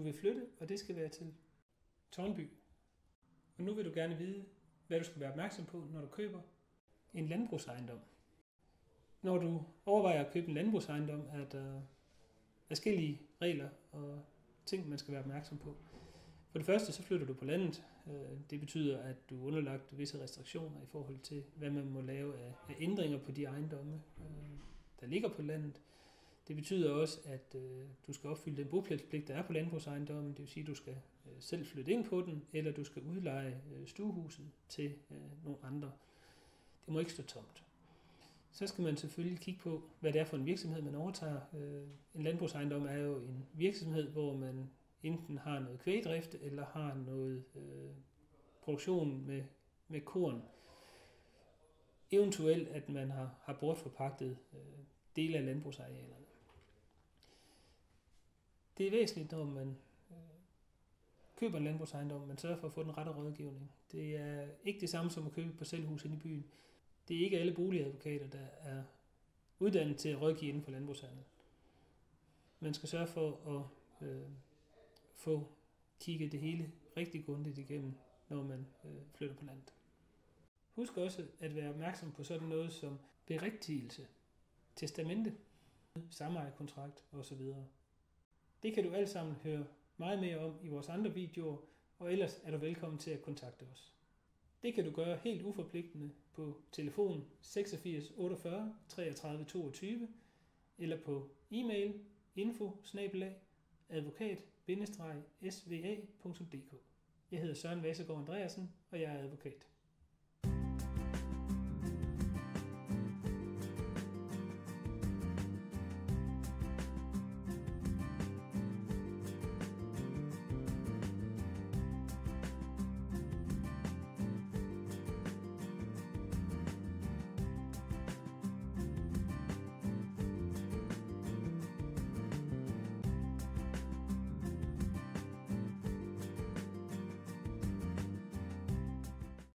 Du vil flytte, og det skal være til Tårnby. Og nu vil du gerne vide, hvad du skal være opmærksom på, når du køber en landbrugsejendom. Når du overvejer at købe en landbrugsejendom, er der forskellige regler og ting, man skal være opmærksom på. For det første, så flytter du på landet. Det betyder, at du er underlagt visse restriktioner i forhold til, hvad man må lave af ændringer på de ejendomme, der ligger på landet. Det betyder også, at du skal opfylde den bopælspligt, der er på landbrugsejendommen. Det vil sige, at du skal selv flytte ind på den, eller du skal udleje stuehuset til nogle andre. Det må ikke stå tomt. Så skal man selvfølgelig kigge på, hvad det er for en virksomhed, man overtager. En landbrugsejendom er jo en virksomhed, hvor man enten har noget kvægdrift, eller har noget produktion med korn. Eventuelt, at man har bortforpagtet dele af landbrugsarealerne. Det er væsentligt, når man køber en landbrugsejendom, man sørger for at få den rette rådgivning. Det er ikke det samme som at købe et parcelhus inde i byen. Det er ikke alle boligadvokater, der er uddannet til at rådgive inden for landbrugshandel. Man skal sørge for at få kigget det hele rigtig grundigt igennem, når man flytter på landet. Husk også at være opmærksom på sådan noget som berigtigelse, testamente, samejerkontrakt osv. Det kan du alt sammen høre meget mere om i vores andre videoer, og ellers er du velkommen til at kontakte os. Det kan du gøre helt uforpligtende på telefon 86 48 33 22 eller på e-mail info@advokat-sva.dk. Jeg hedder Søren Vasegaard Andreasen, og jeg er advokat.